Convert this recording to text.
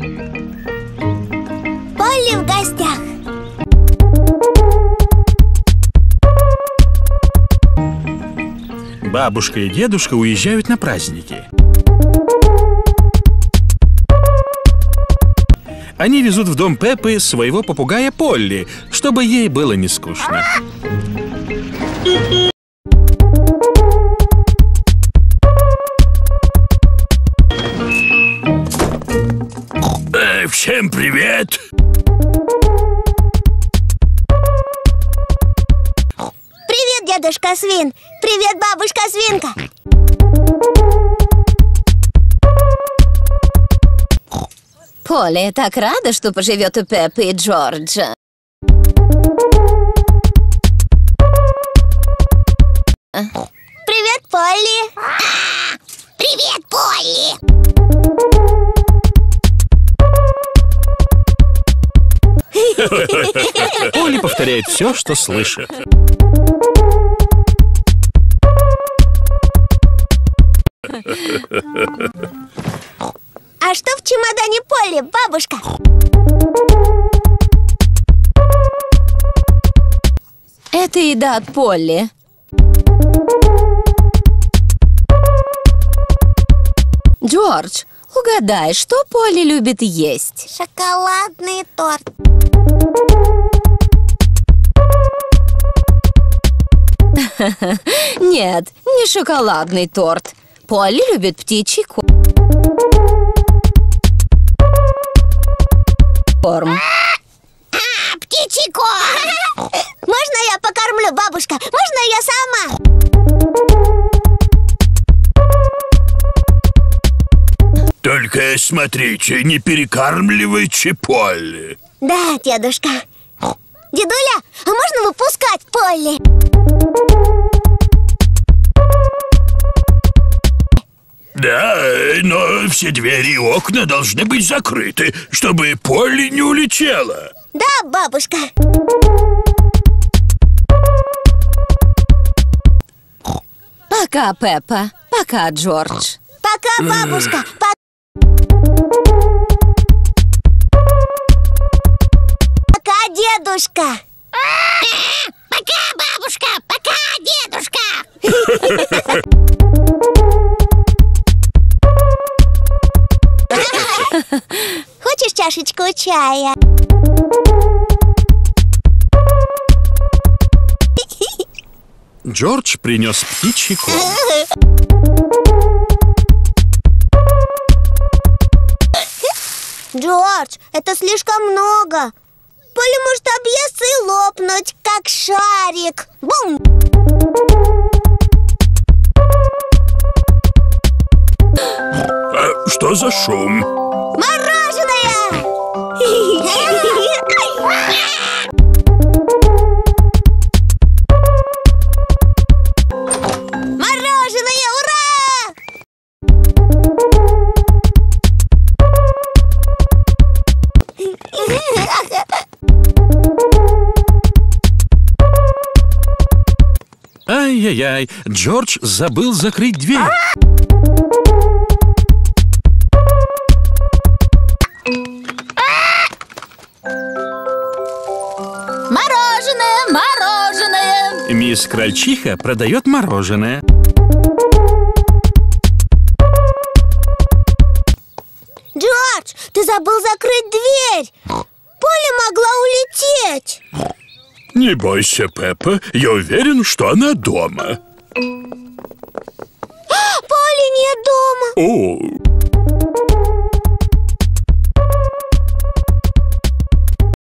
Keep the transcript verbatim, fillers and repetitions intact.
Полли в гостях. Бабушка и дедушка уезжают на праздники. Они везут в дом Пеппы своего попугая Полли, чтобы ей было не скучно. Э, всем привет! Привет, дедушка Свин! Привет, бабушка Свинка! Полли, я так рада, что поживет у Пеппы и Джорджа. Привет, Полли! Привет, Полли! Полли повторяет все, что слышит. А что в чемодане Полли, бабушка? Это еда от Полли. Джордж, угадай, что Полли любит есть? Шоколадный торт. Нет, не шоколадный торт. Полли любит птичий корм. А, птичий корм! Можно я покормлю, бабушка? Можно я сама? Только смотрите, не перекармливайте Полли. Да, дедушка. Дедуля, а можно выпускать Полли? Да, но все двери и окна должны быть закрыты, чтобы Полли не улетела. Да, бабушка. Пока, Пеппа. Пока, Джордж. Пока, бабушка. Пока. Пока, дедушка. Пока, бабушка. Пока, дедушка. Хочешь чашечку чая? Джордж принес птичий корм. Джордж, это слишком много. Полли может объесться и лопнуть, как шарик. Бум! А что за шум? Мороженое! Мороженое, ура! Ай-яй-яй, Джордж забыл закрыть дверь. Мороженое, мороженое! Мисс Крольчиха продает мороженое. Джордж, ты забыл закрыть дверь. Полли могла улететь. Не бойся, Пеппа, я уверен, что она дома. Полли нет дома. О,